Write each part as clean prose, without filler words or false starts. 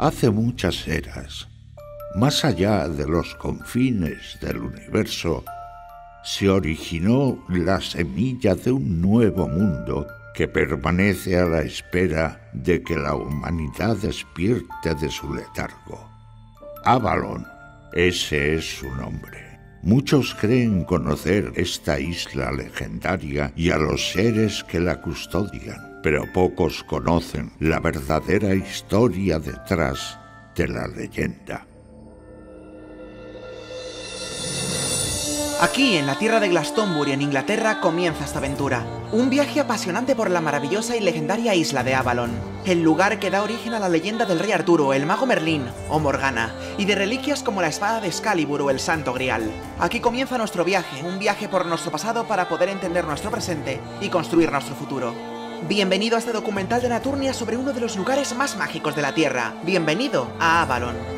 Hace muchas eras, más allá de los confines del universo, se originó la semilla de un nuevo mundo que permanece a la espera de que la humanidad despierte de su letargo. Avalon, ese es su nombre. Muchos creen conocer esta isla legendaria y a los seres que la custodian, pero pocos conocen la verdadera historia detrás de la leyenda. Aquí, en la tierra de Glastonbury, en Inglaterra, comienza esta aventura. Un viaje apasionante por la maravillosa y legendaria isla de Avalon, el lugar que da origen a la leyenda del rey Arturo, el mago Merlín o Morgana, y de reliquias como la espada de Excalibur o el Santo Grial. Aquí comienza nuestro viaje, un viaje por nuestro pasado para poder entender nuestro presente y construir nuestro futuro. Bienvenido a este documental de Naturnia sobre uno de los lugares más mágicos de la Tierra. Bienvenido a Avalon.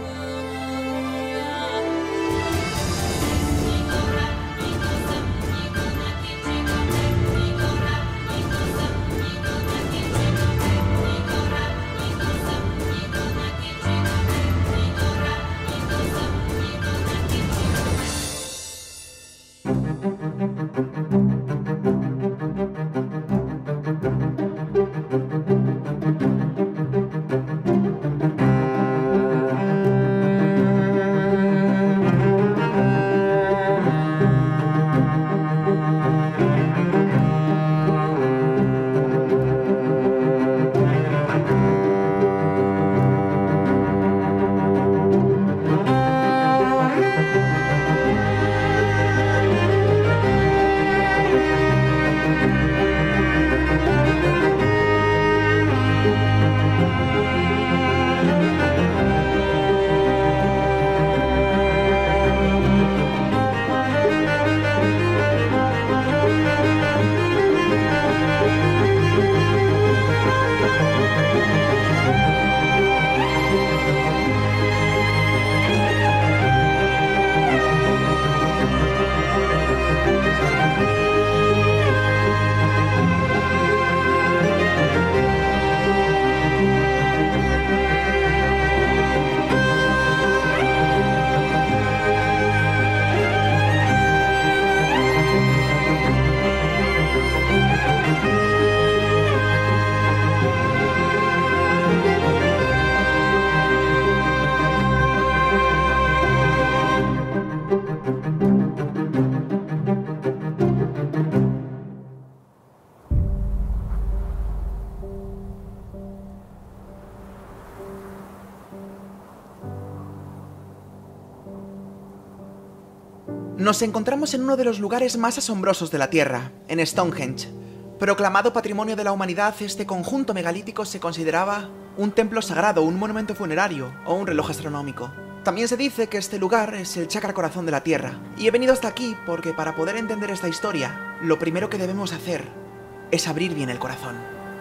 Nos encontramos en uno de los lugares más asombrosos de la Tierra, en Stonehenge. Proclamado Patrimonio de la Humanidad, este conjunto megalítico se consideraba un templo sagrado, un monumento funerario o un reloj astronómico. También se dice que este lugar es el chakra corazón de la Tierra. Y he venido hasta aquí porque para poder entender esta historia, lo primero que debemos hacer es abrir bien el corazón.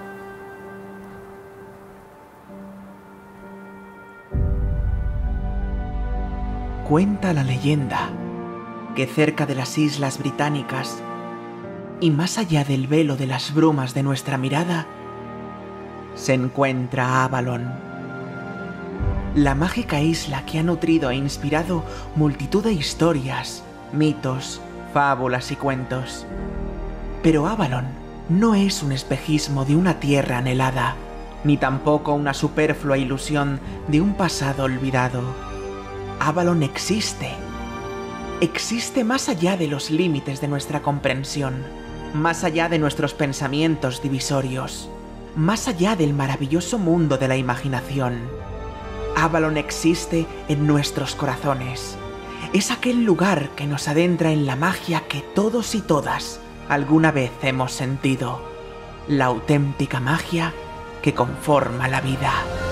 Cuenta la leyenda que cerca de las islas británicas y más allá del velo de las brumas de nuestra mirada, se encuentra Avalon, la mágica isla que ha nutrido e inspirado multitud de historias, mitos, fábulas y cuentos. Pero Avalon no es un espejismo de una tierra anhelada, ni tampoco una superflua ilusión de un pasado olvidado. Avalon existe. Existe más allá de los límites de nuestra comprensión, más allá de nuestros pensamientos divisorios, más allá del maravilloso mundo de la imaginación. Avalon existe en nuestros corazones. Es aquel lugar que nos adentra en la magia que todos y todas alguna vez hemos sentido, la auténtica magia que conforma la vida.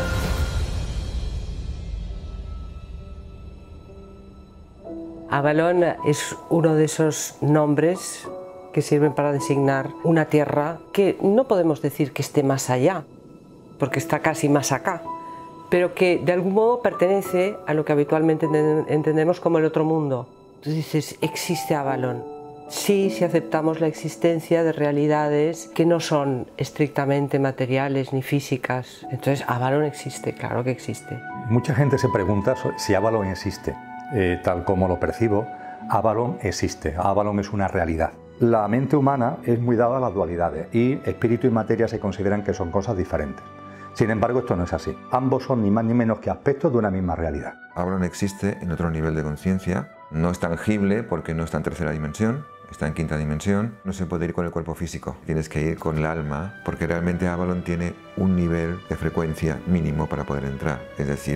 Avalon es uno de esos nombres que sirven para designar una tierra que no podemos decir que esté más allá, porque está casi más acá, pero que de algún modo pertenece a lo que habitualmente entendemos como el otro mundo. Entonces dices, existe Avalon. Sí, si aceptamos la existencia de realidades que no son estrictamente materiales ni físicas. Entonces, Avalon existe, claro que existe. Mucha gente se pregunta si Avalon existe. Tal como lo percibo, Avalon existe. Avalon es una realidad. La mente humana es muy dada a las dualidades y espíritu y materia se consideran que son cosas diferentes. Sin embargo, esto no es así. Ambos son ni más ni menos que aspectos de una misma realidad. Avalon existe en otro nivel de conciencia. No es tangible porque no está en tercera dimensión, está en quinta dimensión. No se puede ir con el cuerpo físico, tienes que ir con el alma, porque realmente Avalon tiene un nivel de frecuencia mínimo para poder entrar. Es decir,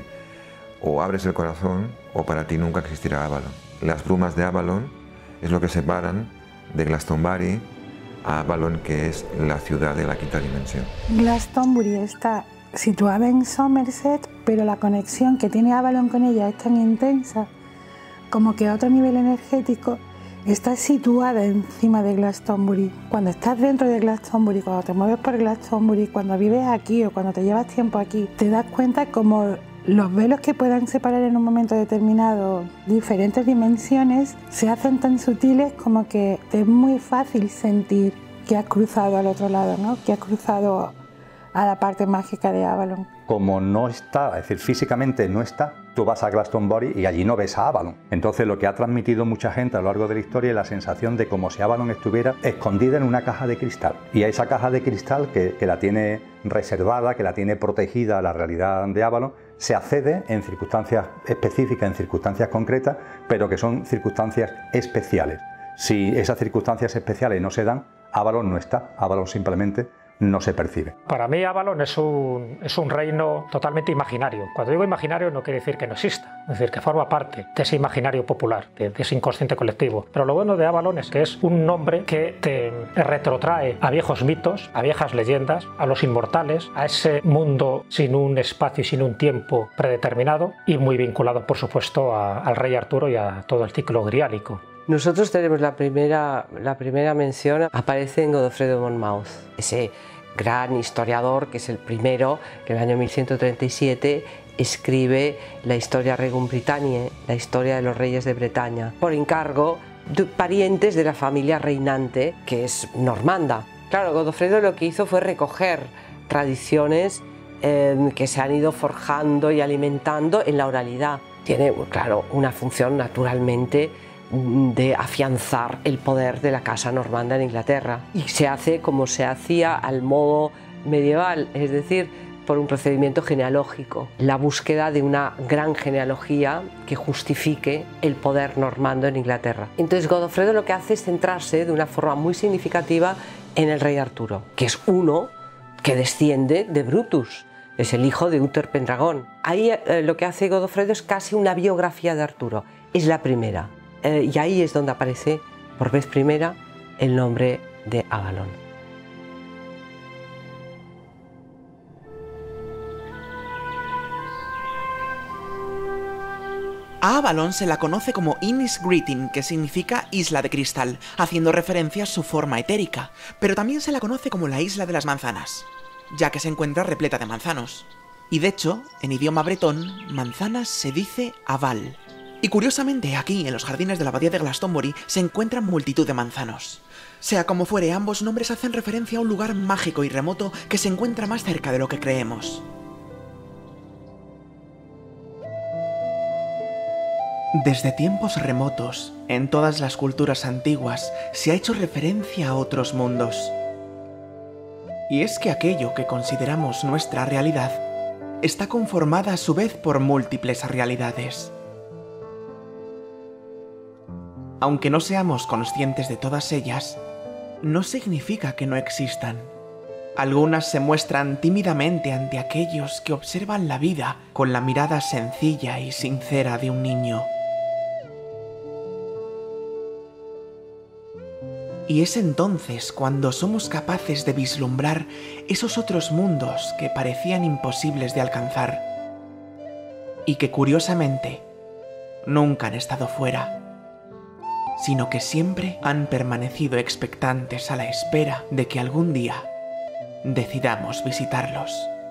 o abres el corazón o para ti nunca existirá Avalon. Las brumas de Avalon es lo que separan de Glastonbury a Avalon, que es la ciudad de la quinta dimensión. Glastonbury está situada en Somerset, pero la conexión que tiene Avalon con ella es tan intensa como que a otro nivel energético está situada encima de Glastonbury. Cuando estás dentro de Glastonbury, cuando te mueves por Glastonbury, cuando vives aquí o cuando te llevas tiempo aquí, te das cuenta como los velos que puedan separar en un momento determinado diferentes dimensiones se hacen tan sutiles como que te es muy fácil sentir que has cruzado al otro lado, ¿no? Que has cruzado a la parte mágica de Avalon. Como no está, es decir, físicamente no está, tú vas a Glastonbury y allí no ves a Avalon. Entonces lo que ha transmitido mucha gente a lo largo de la historia es la sensación de como si Avalon estuviera escondida en una caja de cristal. Y a esa caja de cristal que la tiene reservada, que la tiene protegida a la realidad de Avalon, se accede en circunstancias específicas, en circunstancias concretas, pero que son circunstancias especiales. Si esas circunstancias especiales no se dan, Avalon no está, Avalon simplemente no se percibe. Para mí Avalon es un reino totalmente imaginario. Cuando digo imaginario no quiere decir que no exista, es decir, que forma parte de ese imaginario popular, de ese inconsciente colectivo. Pero lo bueno de Avalon es que es un nombre que te retrotrae a viejos mitos, a viejas leyendas, a los inmortales, a ese mundo sin un espacio y sin un tiempo predeterminado y muy vinculado, por supuesto, al rey Arturo y a todo el ciclo griálico. Nosotros tenemos la primera mención, aparece en Godofredo de Monmouth, ese gran historiador que es el primero que en el año 1137 escribe la Historia Regum Britanniae, la historia de los reyes de Bretaña, por encargo de parientes de la familia reinante que es normanda. Claro, Godofredo lo que hizo fue recoger tradiciones que se han ido forjando y alimentando en la oralidad. Tiene, claro, una función naturalmente de afianzar el poder de la casa normanda en Inglaterra, y se hace como se hacía al modo medieval, es decir, por un procedimiento genealógico, la búsqueda de una gran genealogía que justifique el poder normando en Inglaterra. Entonces Godofredo lo que hace es centrarse de una forma muy significativa en el rey Arturo, que es uno que desciende de Brutus, es el hijo de Uther Pendragon. Ahí lo que hace Godofredo es casi una biografía de Arturo, es la primera. Y ahí es donde aparece por vez primera el nombre de Avalon. A Avalon se la conoce como Innis Gritin, que significa isla de cristal, haciendo referencia a su forma etérica, pero también se la conoce como la isla de las manzanas, ya que se encuentra repleta de manzanos. Y de hecho, en idioma bretón, manzanas se dice aval. Y curiosamente, aquí, en los jardines de la abadía de Glastonbury, se encuentran multitud de manzanos. Sea como fuere, ambos nombres hacen referencia a un lugar mágico y remoto que se encuentra más cerca de lo que creemos. Desde tiempos remotos, en todas las culturas antiguas, se ha hecho referencia a otros mundos. Y es que aquello que consideramos nuestra realidad está conformada a su vez por múltiples realidades. Aunque no seamos conscientes de todas ellas, no significa que no existan. Algunas se muestran tímidamente ante aquellos que observan la vida con la mirada sencilla y sincera de un niño. Y es entonces cuando somos capaces de vislumbrar esos otros mundos que parecían imposibles de alcanzar y que curiosamente nunca han estado fuera, sino que siempre han permanecido expectantes a la espera de que algún día decidamos visitarlos.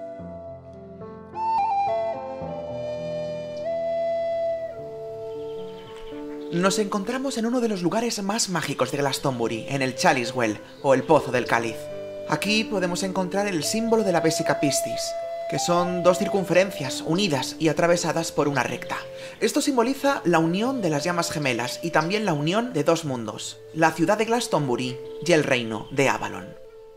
Nos encontramos en uno de los lugares más mágicos de Glastonbury, en el Chalice Well, o el Pozo del Cáliz. Aquí podemos encontrar el símbolo de la Vesica Piscis, que son dos circunferencias unidas y atravesadas por una recta. Esto simboliza la unión de las llamas gemelas y también la unión de dos mundos, la ciudad de Glastonbury y el reino de Avalon.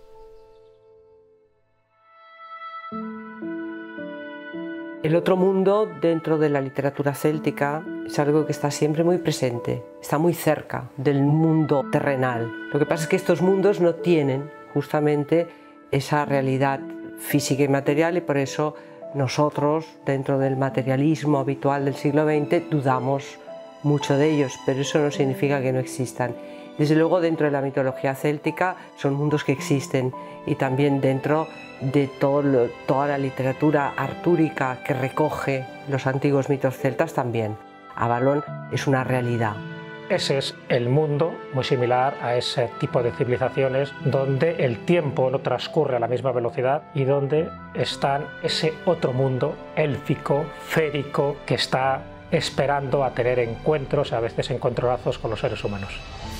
El otro mundo dentro de la literatura céltica es algo que está siempre muy presente, está muy cerca del mundo terrenal. Lo que pasa es que estos mundos no tienen justamente esa realidad física y material, y por eso nosotros, dentro del materialismo habitual del siglo XX, dudamos mucho de ellos, pero eso no significa que no existan. Desde luego, dentro de la mitología céltica son mundos que existen, y también dentro de toda la literatura artúrica que recoge los antiguos mitos celtas también. Avalon es una realidad. Ese es el mundo, muy similar a ese tipo de civilizaciones donde el tiempo no transcurre a la misma velocidad y donde está ese otro mundo élfico, férico, que está esperando a tener encuentros, a veces encontronazos con los seres humanos.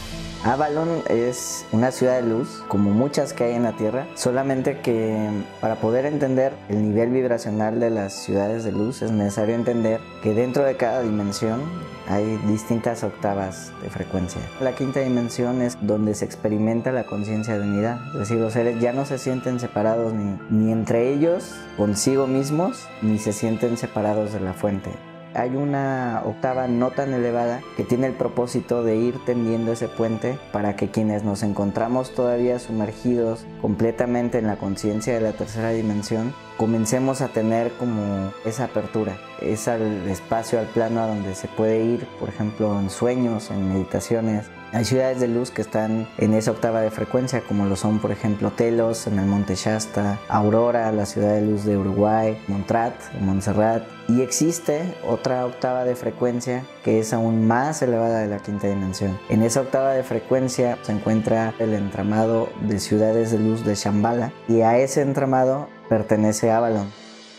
Avalon es una ciudad de luz, como muchas que hay en la Tierra, solamente que para poder entender el nivel vibracional de las ciudades de luz es necesario entender que dentro de cada dimensión hay distintas octavas de frecuencia. La quinta dimensión es donde se experimenta la conciencia de unidad, es decir, los seres ya no se sienten separados ni entre ellos, consigo mismos, ni se sienten separados de la fuente. Hay una octava no tan elevada que tiene el propósito de ir tendiendo ese puente para que quienes nos encontramos todavía sumergidos completamente en la conciencia de la tercera dimensión, comencemos a tener como esa apertura, es al espacio, al plano a donde se puede ir, por ejemplo, en sueños, en meditaciones. Hay ciudades de luz que están en esa octava de frecuencia, como lo son, por ejemplo, Telos, en el Monte Shasta, Aurora, la ciudad de luz de Uruguay, Montrat, Montserrat. Y existe otra octava de frecuencia que es aún más elevada de la quinta dimensión. En esa octava de frecuencia se encuentra el entramado de ciudades de luz de Shambhala, y a ese entramado pertenece Avalon.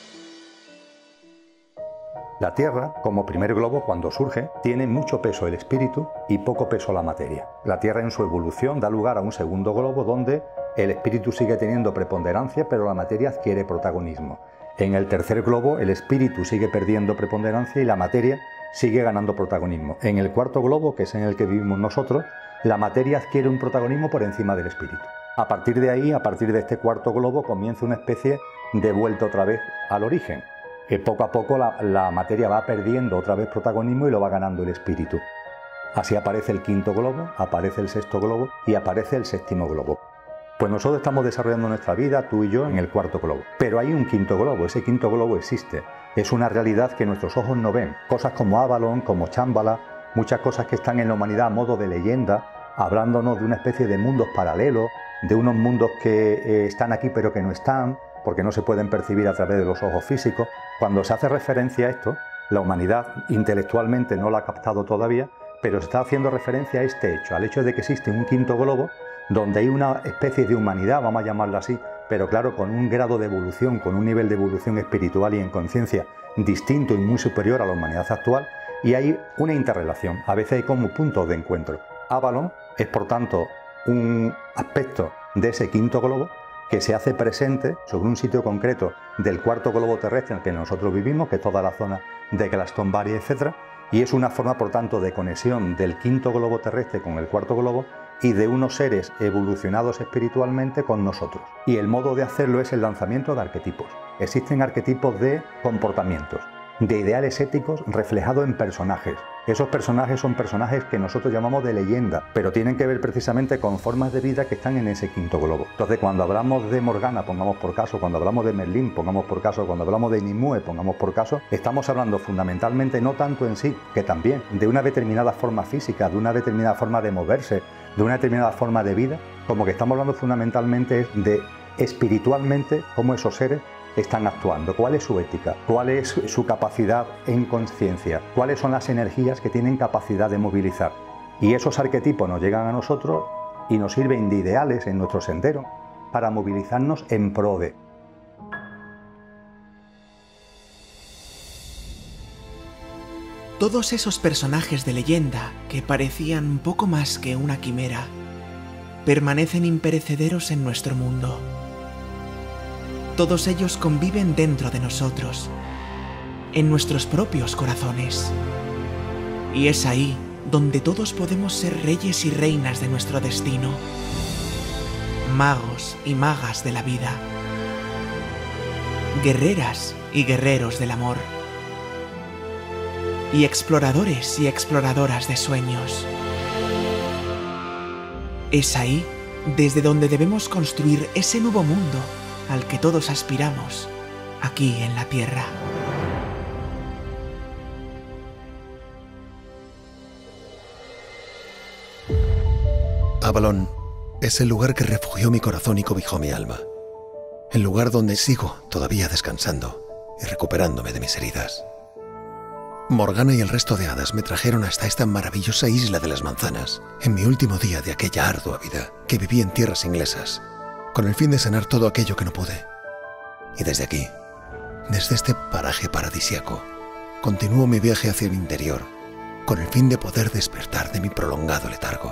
La Tierra, como primer globo, cuando surge, tiene mucho peso el espíritu y poco peso la materia. La Tierra en su evolución da lugar a un segundo globo donde el espíritu sigue teniendo preponderancia, pero la materia adquiere protagonismo. En el tercer globo, el espíritu sigue perdiendo preponderancia y la materia sigue ganando protagonismo. En el cuarto globo, que es en el que vivimos nosotros, la materia adquiere un protagonismo por encima del espíritu. A partir de ahí, a partir de este cuarto globo, comienza una especie de vuelta otra vez al origen. Poco a poco la materia va perdiendo otra vez protagonismo y lo va ganando el espíritu. Así aparece el quinto globo, aparece el sexto globo y aparece el séptimo globo. Pues nosotros estamos desarrollando nuestra vida, tú y yo, en el cuarto globo. Pero hay un quinto globo, ese quinto globo existe. Es una realidad que nuestros ojos no ven. Cosas como Avalon, como Shambhala, muchas cosas que están en la humanidad a modo de leyenda, hablándonos de una especie de mundos paralelos, de unos mundos que están aquí pero que no están, porque no se pueden percibir a través de los ojos físicos. Cuando se hace referencia a esto, la humanidad intelectualmente no la ha captado todavía, pero se está haciendo referencia a este hecho, al hecho de que existe un quinto globo donde hay una especie de humanidad, vamos a llamarlo así, pero claro, con un grado de evolución, con un nivel de evolución espiritual y en conciencia distinto y muy superior a la humanidad actual, y hay una interrelación, a veces hay como puntos de encuentro. Avalon es, por tanto, un aspecto de ese quinto globo que se hace presente sobre un sitio concreto del cuarto globo terrestre en el que nosotros vivimos, que es toda la zona de Glastonbury, etc. Y es una forma, por tanto, de conexión del quinto globo terrestre con el cuarto globo y de unos seres evolucionados espiritualmente con nosotros. Y el modo de hacerlo es el lanzamiento de arquetipos. Existen arquetipos de comportamientos, de ideales éticos reflejados en personajes. Esos personajes son personajes que nosotros llamamos de leyenda, pero tienen que ver precisamente con formas de vida que están en ese quinto globo. Entonces, cuando hablamos de Morgana, pongamos por caso, cuando hablamos de Merlín, pongamos por caso, cuando hablamos de Nimue, pongamos por caso, estamos hablando fundamentalmente no tanto en sí, que también, de una determinada forma física, de una determinada forma de moverse, de una determinada forma de vida, como que estamos hablando fundamentalmente de espiritualmente cómo esos seres están actuando, cuál es su ética, cuál es su capacidad en conciencia, cuáles son las energías que tienen capacidad de movilizar. Y esos arquetipos nos llegan a nosotros y nos sirven de ideales en nuestro sendero para movilizarnos en pro de. Todos esos personajes de leyenda que parecían poco más que una quimera permanecen imperecederos en nuestro mundo. Todos ellos conviven dentro de nosotros, en nuestros propios corazones. Y es ahí donde todos podemos ser reyes y reinas de nuestro destino, magos y magas de la vida, guerreras y guerreros del amor, y exploradores y exploradoras de sueños. Es ahí desde donde debemos construir ese nuevo mundo al que todos aspiramos, aquí en la Tierra. Avalon es el lugar que refugió mi corazón y cobijó mi alma. El lugar donde sigo todavía descansando y recuperándome de mis heridas. Morgana y el resto de hadas me trajeron hasta esta maravillosa isla de las manzanas en mi último día de aquella ardua vida que viví en tierras inglesas, con el fin de sanar todo aquello que no pude. Y desde aquí, desde este paraje paradisiaco, continúo mi viaje hacia el interior, con el fin de poder despertar de mi prolongado letargo.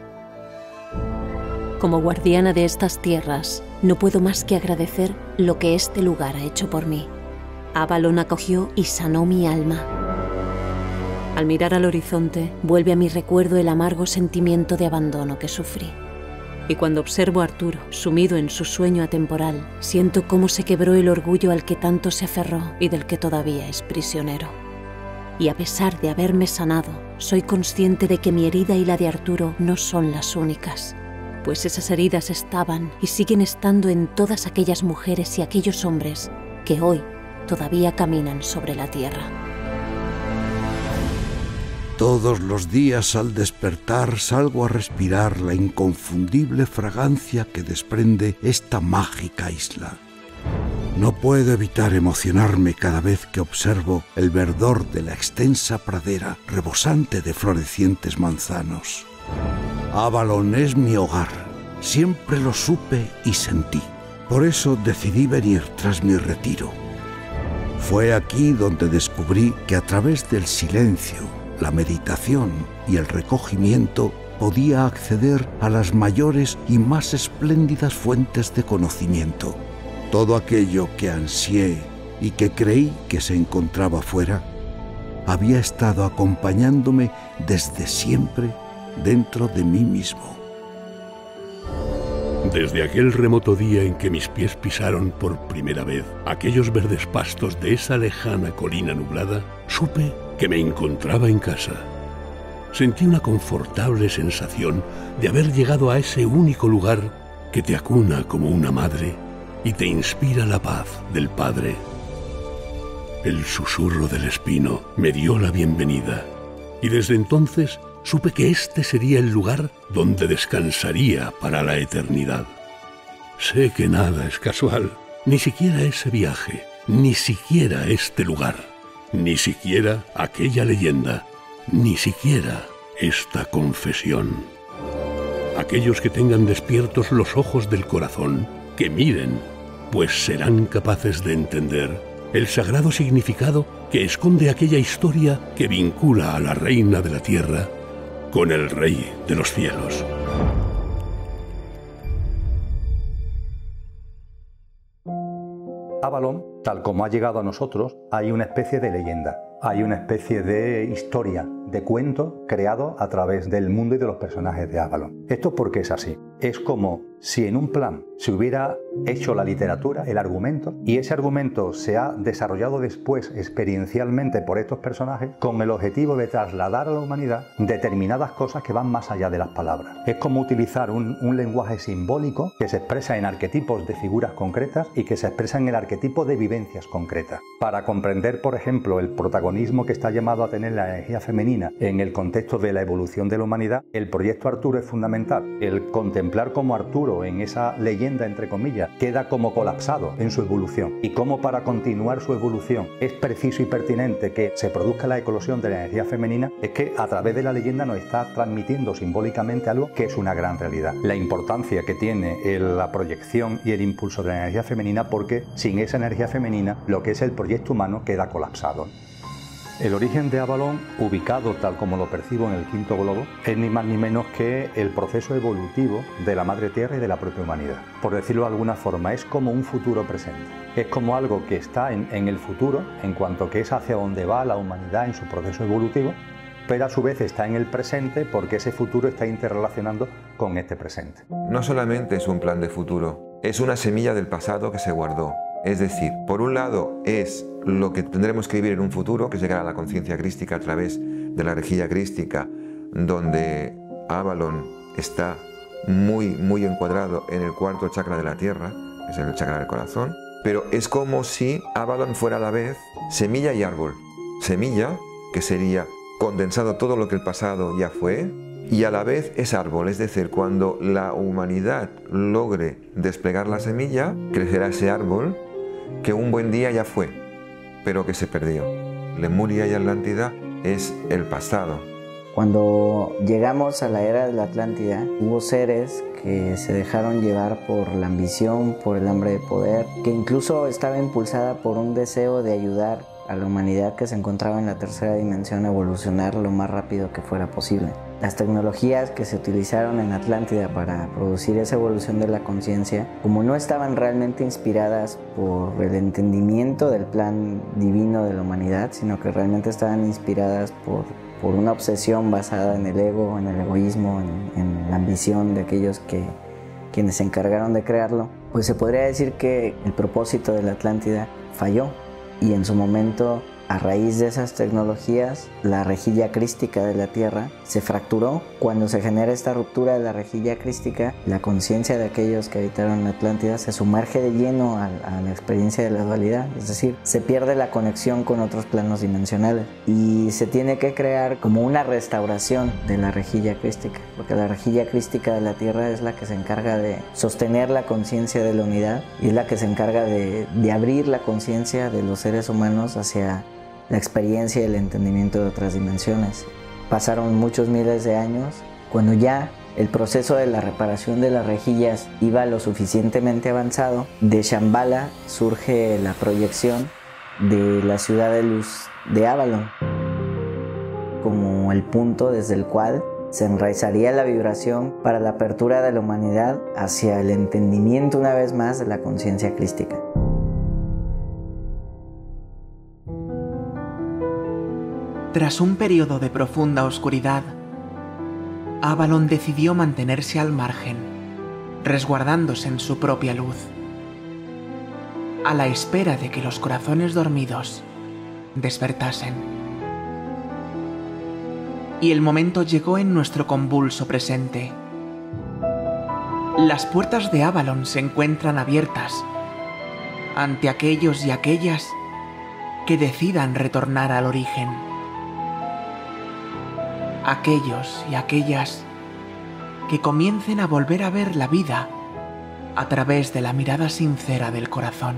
Como guardiana de estas tierras, no puedo más que agradecer lo que este lugar ha hecho por mí. Avalon acogió y sanó mi alma. Al mirar al horizonte, vuelve a mi recuerdo el amargo sentimiento de abandono que sufrí. Y cuando observo a Arturo, sumido en su sueño atemporal, siento cómo se quebró el orgullo al que tanto se aferró y del que todavía es prisionero. Y a pesar de haberme sanado, soy consciente de que mi herida y la de Arturo no son las únicas, pues esas heridas estaban y siguen estando en todas aquellas mujeres y aquellos hombres que hoy todavía caminan sobre la tierra. Todos los días al despertar salgo a respirar la inconfundible fragancia que desprende esta mágica isla. No puedo evitar emocionarme cada vez que observo el verdor de la extensa pradera rebosante de florecientes manzanos. Avalon es mi hogar, siempre lo supe y sentí. Por eso decidí venir tras mi retiro. Fue aquí donde descubrí que a través del silencio, la meditación y el recogimiento podía acceder a las mayores y más espléndidas fuentes de conocimiento. Todo aquello que ansié y que creí que se encontraba fuera, había estado acompañándome desde siempre dentro de mí mismo. Desde aquel remoto día en que mis pies pisaron por primera vez aquellos verdes pastos de esa lejana colina nublada, supe que me encontraba en casa. Sentí una confortable sensación de haber llegado a ese único lugar que te acuna como una madre y te inspira la paz del Padre. El susurro del espino me dio la bienvenida y desde entonces supe que este sería el lugar donde descansaría para la eternidad. Sé que nada es casual, ni siquiera ese viaje, ni siquiera este lugar, ni siquiera aquella leyenda, ni siquiera esta confesión. Aquellos que tengan despiertos los ojos del corazón, que miren, pues serán capaces de entender el sagrado significado que esconde aquella historia que vincula a la reina de la tierra con el rey de los cielos. Avalon, tal como ha llegado a nosotros, hay una especie de leyenda, hay una especie de historia, de cuento creado a través del mundo y de los personajes de Avalon. Esto porque es así. Es como si en un plan se hubiera hecho la literatura, el argumento, y ese argumento se ha desarrollado después experiencialmente por estos personajes con el objetivo de trasladar a la humanidad determinadas cosas que van más allá de las palabras. Es como utilizar un lenguaje simbólico que se expresa en arquetipos de figuras concretas y que se expresa en el arquetipo de vivencias concretas. Para comprender, por ejemplo, el protagonismo que está llamado a tener la energía femenina en el contexto de la evolución de la humanidad, el proyecto Arturo es fundamental. El contemplar cómo Arturo, en esa leyenda entre comillas, queda como colapsado en su evolución y cómo para continuar su evolución es preciso y pertinente que se produzca la eclosión de la energía femenina, es que a través de la leyenda nos está transmitiendo simbólicamente algo que es una gran realidad. La importancia que tiene la proyección y el impulso de la energía femenina, porque sin esa energía femenina lo que es el proyecto humano queda colapsado. El origen de Avalon, ubicado tal como lo percibo en el quinto globo, es ni más ni menos que el proceso evolutivo de la Madre Tierra y de la propia humanidad. Por decirlo de alguna forma, es como un futuro presente. Es como algo que está en el futuro, en cuanto que es hacia donde va la humanidad en su proceso evolutivo, pero a su vez está en el presente porque ese futuro está interrelacionando con este presente. No solamente es un plan de futuro, es una semilla del pasado que se guardó. Es decir, por un lado es lo que tendremos que vivir en un futuro, que es llegar a la conciencia crística a través de la rejilla crística, donde Avalon está muy encuadrado en el cuarto chakra de la Tierra, que es el chakra del corazón, pero es como si Avalon fuera a la vez semilla y árbol. Semilla, que sería condensado todo lo que el pasado ya fue, y a la vez es árbol, es decir, cuando la humanidad logre desplegar la semilla, crecerá ese árbol que un buen día ya fue, pero que se perdió. Lemuria y Atlántida es el pasado. Cuando llegamos a la era de la Atlántida, hubo seres que se dejaron llevar por la ambición, por el hambre de poder, que incluso estaba impulsada por un deseo de ayudar a la humanidad que se encontraba en la tercera dimensión a evolucionar lo más rápido que fuera posible. Las tecnologías que se utilizaron en Atlántida para producir esa evolución de la conciencia, como no estaban realmente inspiradas por el entendimiento del plan divino de la humanidad, sino que realmente estaban inspiradas por una obsesión basada en el ego, en el egoísmo, en la ambición de aquellos quienes se encargaron de crearlo, pues se podría decir que el propósito de la Atlántida falló. Y en su momento, a raíz de esas tecnologías, la rejilla crística de la Tierra se fracturó. Cuando se genera esta ruptura de la rejilla crística, la conciencia de aquellos que habitaron la Atlántida se sumerge de lleno a la experiencia de la dualidad, es decir, se pierde la conexión con otros planos dimensionales y se tiene que crear como una restauración de la rejilla crística, porque la rejilla crística de la Tierra es la que se encarga de sostener la conciencia de la unidad y es la que se encarga de abrir la conciencia de los seres humanos hacia la experiencia y el entendimiento de otras dimensiones. Pasaron muchos miles de años, cuando ya el proceso de la reparación de las rejillas iba lo suficientemente avanzado, de Shambhala surge la proyección de la ciudad de luz de Avalon, como el punto desde el cual se enraizaría la vibración para la apertura de la humanidad hacia el entendimiento una vez más de la conciencia crística. Tras un periodo de profunda oscuridad, Avalon decidió mantenerse al margen, resguardándose en su propia luz, a la espera de que los corazones dormidos despertasen. Y el momento llegó en nuestro convulso presente. Las puertas de Avalon se encuentran abiertas ante aquellos y aquellas que decidan retornar al origen. Aquellos y aquellas que comiencen a volver a ver la vida a través de la mirada sincera del corazón.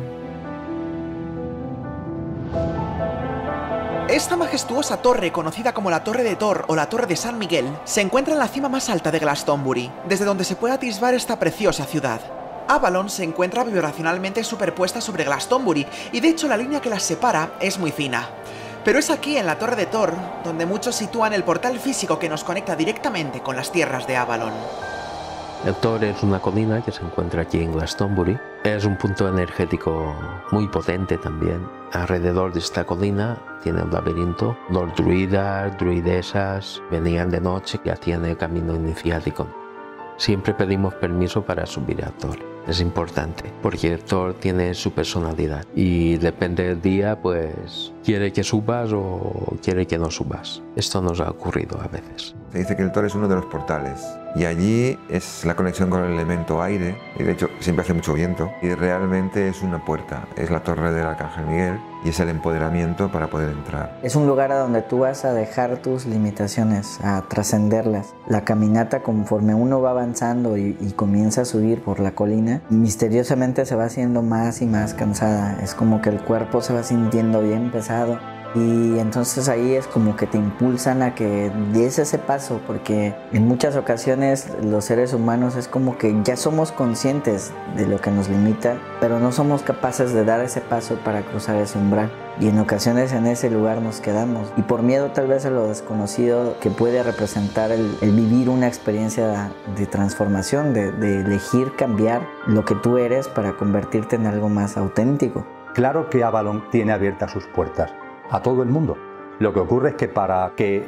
Esta majestuosa torre, conocida como la Torre de Thor o la Torre de San Miguel, se encuentra en la cima más alta de Glastonbury, desde donde se puede atisbar esta preciosa ciudad. Avalon se encuentra vibracionalmente superpuesta sobre Glastonbury y de hecho la línea que las separa es muy fina. Pero es aquí, en la Torre de Thor, donde muchos sitúan el portal físico que nos conecta directamente con las tierras de Avalon. El Thor es una colina que se encuentra aquí en Glastonbury. Es un punto energético muy potente también. Alrededor de esta colina tiene un laberinto. Los druidas, druidesas venían de noche, ya tiene el camino iniciático. Siempre pedimos permiso para subir al Thor. Es importante, porque el Thor tiene su personalidad y depende del día, pues quiere que subas o quiere que no subas. Esto nos ha ocurrido a veces. Se dice que el Thor es uno de los portales y allí es la conexión con el elemento aire, y de hecho siempre hace mucho viento, y realmente es una puerta, es la torre del Arcángel Miguel y es el empoderamiento para poder entrar. Es un lugar a donde tú vas a dejar tus limitaciones, a trascenderlas. La caminata, conforme uno va avanzando y comienza a subir por la colina, misteriosamente se va haciendo más y más cansada. Es como que el cuerpo se va sintiendo bien pesado Y entonces ahí es como que te impulsan a que des ese paso, porque en muchas ocasiones los seres humanos es como que ya somos conscientes de lo que nos limita, pero no somos capaces de dar ese paso para cruzar ese umbral. Y en ocasiones en ese lugar nos quedamos. Y por miedo tal vez a lo desconocido que puede representar el vivir una experiencia de transformación, de elegir cambiar lo que tú eres para convertirte en algo más auténtico. Claro que Avalon tiene abiertas sus puertas a todo el mundo. Lo que ocurre es que para que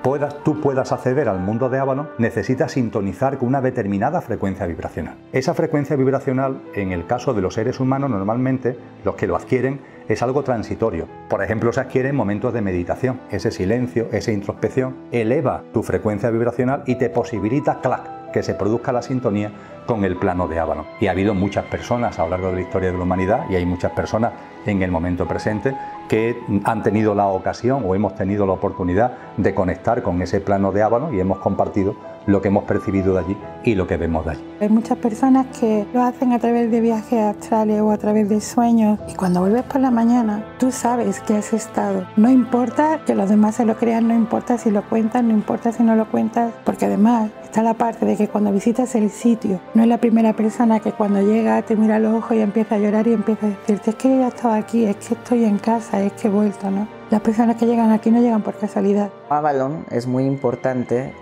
tú puedas acceder al mundo de Avalon, necesitas sintonizar con una determinada frecuencia vibracional. Esa frecuencia vibracional, en el caso de los seres humanos, normalmente los que lo adquieren es algo transitorio. Por ejemplo, se adquiere en momentos de meditación. Ese silencio, esa introspección, eleva tu frecuencia vibracional y te posibilita, que se produzca la sintonía con el plano de Avalon. Y ha habido muchas personas a lo largo de la historia de la humanidad, y hay muchas personas en el momento presente que han tenido la ocasión o hemos tenido la oportunidad de conectar con ese plano de Avalon y hemos compartido lo que hemos percibido de allí y lo que vemos de allí. Hay muchas personas que lo hacen a través de viajes astrales o a través de sueños, y cuando vuelves por la mañana tú sabes que has estado. No importa que los demás se lo crean, no importa si lo cuentas, no importa si no lo cuentas, porque además está la parte de que cuando visitas el sitio no es la primera persona que cuando llega te mira a los ojos y empieza a llorar y empieza a decirte: es que yo ya estaba aquí, es que estoy en casa, es que he vuelto, ¿no? Las personas que llegan aquí no llegan por casualidad. Avalon es muy importante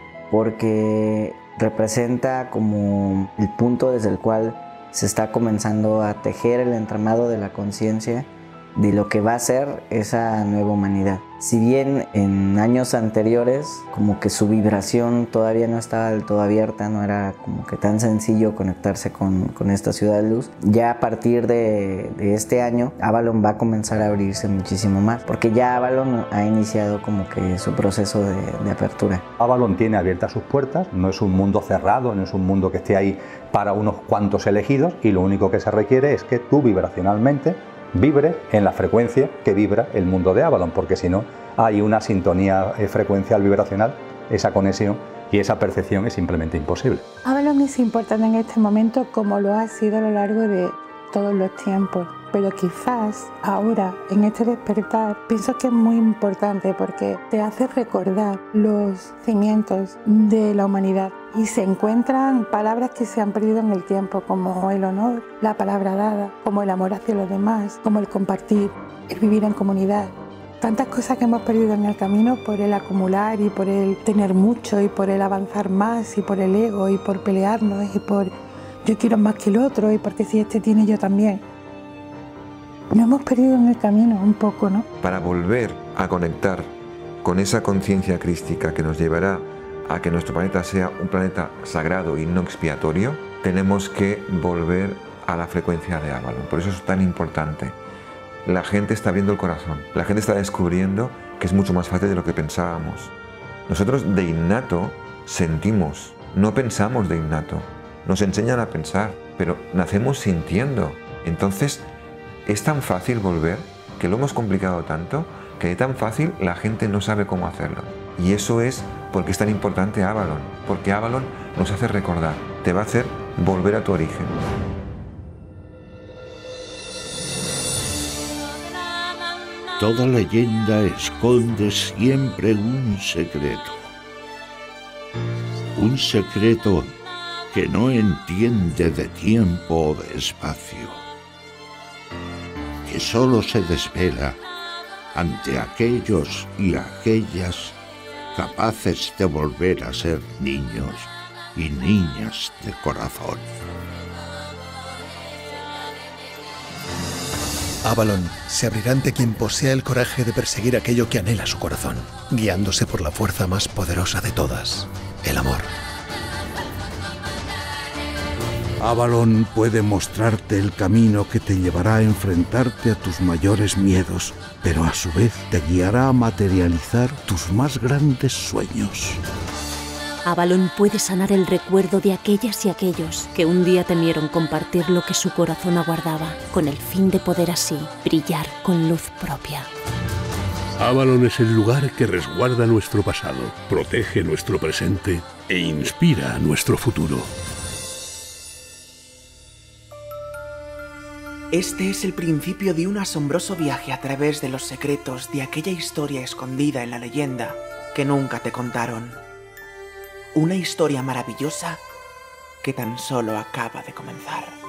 porque representa como el punto desde el cual se está comenzando a tejer el entramado de la conciencia de lo que va a ser esa nueva humanidad. Si bien en años anteriores como que su vibración todavía no estaba del todo abierta, no era como que tan sencillo conectarse con esta ciudad de luz, ya a partir de este año Avalon va a comenzar a abrirse muchísimo más, porque ya Avalon ha iniciado como que su proceso de apertura. Avalon tiene abiertas sus puertas, no es un mundo cerrado, no es un mundo que esté ahí para unos cuantos elegidos, y lo único que se requiere es que tú vibracionalmente vibre en la frecuencia que vibra el mundo de Avalon, porque si no hay una sintonía frecuencial vibracional, esa conexión y esa percepción es simplemente imposible. Avalon es importante en este momento como lo ha sido a lo largo de todos los tiempos, pero quizás ahora en este despertar pienso que es muy importante porque te hace recordar los cimientos de la humanidad y se encuentran palabras que se han perdido en el tiempo, como el honor, la palabra dada, como el amor hacia los demás, como el compartir, el vivir en comunidad. Tantas cosas que hemos perdido en el camino por el acumular y por el tener mucho y por el avanzar más y por el ego y por pelearnos y por yo quiero más que el otro y porque si este tiene yo también. Nos hemos perdido en el camino un poco, ¿no? Para volver a conectar con esa conciencia crística que nos llevará a que nuestro planeta sea un planeta sagrado y no expiatorio, tenemos que volver a la frecuencia de Avalon. Por eso es tan importante. La gente está abriendo el corazón, la gente está descubriendo que es mucho más fácil de lo que pensábamos. Nosotros de innato sentimos, no pensamos de innato. Nos enseñan a pensar, pero nacemos sintiendo. Entonces, es tan fácil volver, que lo hemos complicado tanto, que de tan fácil la gente no sabe cómo hacerlo. Y eso es porque es tan importante Avalon, porque Avalon nos hace recordar, te va a hacer volver a tu origen. Toda leyenda esconde siempre un secreto. Un secreto que no entiende de tiempo o de espacio, que solo se desvela ante aquellos y aquellas capaces de volver a ser niños y niñas de corazón. Avalon se abrirá ante quien posea el coraje de perseguir aquello que anhela su corazón, guiándose por la fuerza más poderosa de todas, el amor. Avalon puede mostrarte el camino que te llevará a enfrentarte a tus mayores miedos, pero a su vez te guiará a materializar tus más grandes sueños. Avalon puede sanar el recuerdo de aquellas y aquellos que un día temieron compartir lo que su corazón aguardaba, con el fin de poder así brillar con luz propia. Avalon es el lugar que resguarda nuestro pasado, protege nuestro presente e inspira nuestro futuro. Este es el principio de un asombroso viaje a través de los secretos de aquella historia escondida en la leyenda que nunca te contaron. Una historia maravillosa que tan solo acaba de comenzar.